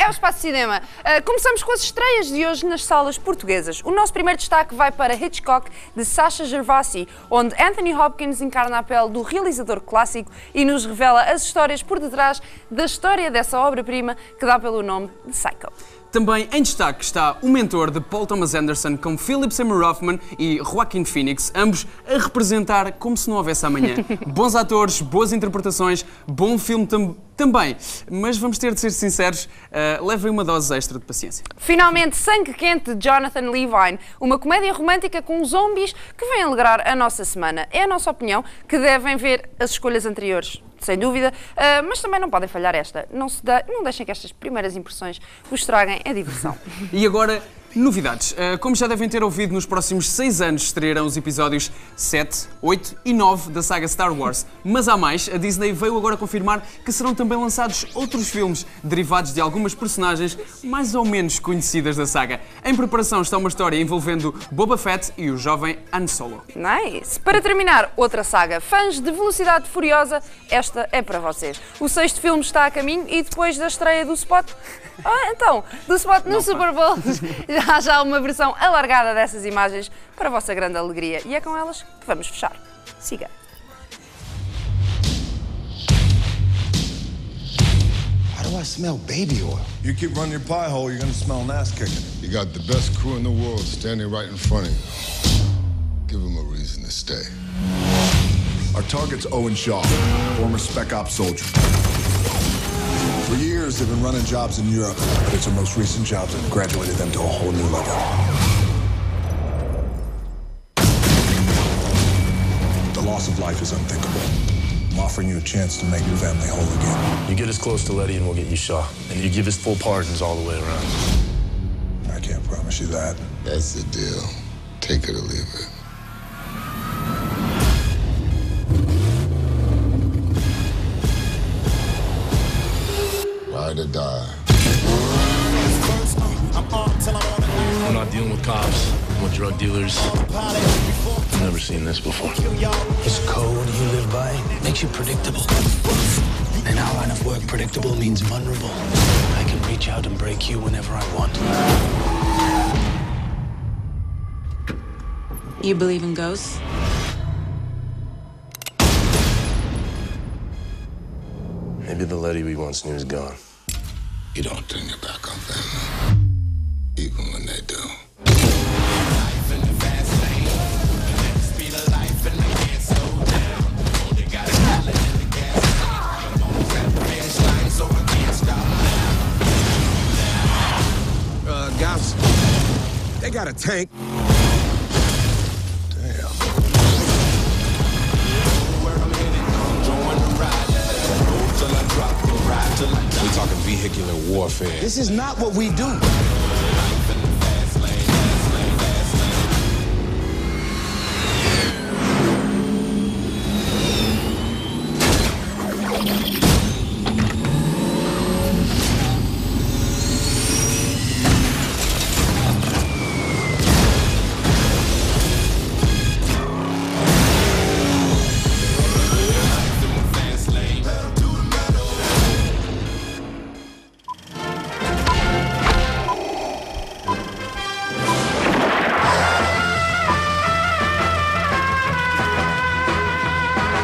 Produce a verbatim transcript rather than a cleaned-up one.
é o Espaço Cinema. Uh, começamos com as estreias de hoje nas salas portuguesas. O nosso primeiro destaque vai para Hitchcock, de Sacha Gervasi, onde Anthony Hopkins encarna a pele do realizador clássico e nos revela as histórias por detrás da história dessa obra-prima que dá pelo nome de Psycho. Também em destaque está O Mentor, de Paul Thomas Anderson, com Philip Seymour Hoffman e Joaquin Phoenix, ambos a representar como se não houvesse amanhã. Bons atores, boas interpretações, bom filme tam também, mas vamos ter de ser sinceros, uh, levem uma dose extra de paciência. Finalmente, Sangue Quente, de Jonathan Levine, uma comédia romântica com zombies que vem alegrar a nossa semana. É a nossa opinião que devem ver as escolhas anteriores, sem dúvida, uh, mas também não podem falhar esta. Não, se dá, não deixem que estas primeiras impressões vos traguem a diversão. E agora, novidades. Uh, como já devem ter ouvido, nos próximos seis anos estrearão os episódios sete, oito e nove da saga Star Wars. Mas há mais, a Disney veio agora confirmar que serão também lançados outros filmes derivados de algumas personagens mais ou menos conhecidas da saga. Em preparação está uma história envolvendo Boba Fett e o jovem Han Solo. Nice! Para terminar, outra saga. Fãs de Velocidade Furiosa, esta é para vocês. O sexto filme está a caminho e depois da estreia do spot... Ah, então, do spot no Não, Super Bowl, já há já uma versão alargada dessas imagens para a vossa grande alegria. E é com elas que vamos fechar. Siga. How do I smell baby oil? You keep running your pie hole, you're gonna smell an ass kicking. You got the best crew in the world standing right in front of you. Give them a reason to stay. Our target's Owen Shaw, former Spec Ops soldier. For years, they've been running jobs in Europe, but it's our most recent jobs that have graduated them to a whole new level. The loss of life is unthinkable. I'm offering you a chance to make your family whole again. You get us close to Letty and we'll get you shot. And you give us full pardons all the way around. I can't promise you that. That's the deal. Take it or leave it. Ride or die. I'm not dealing with cops. I'm with drug dealers. I've never seen this before. This code you live by makes you predictable. In our line of work, predictable means vulnerable. I can reach out and break you whenever I want. You believe in ghosts? Maybe the Letty we once knew is gone. You don't turn your back on family, even when they do. Uh, guys, they got a tank. We're talking vehicular warfare. This is not what we do.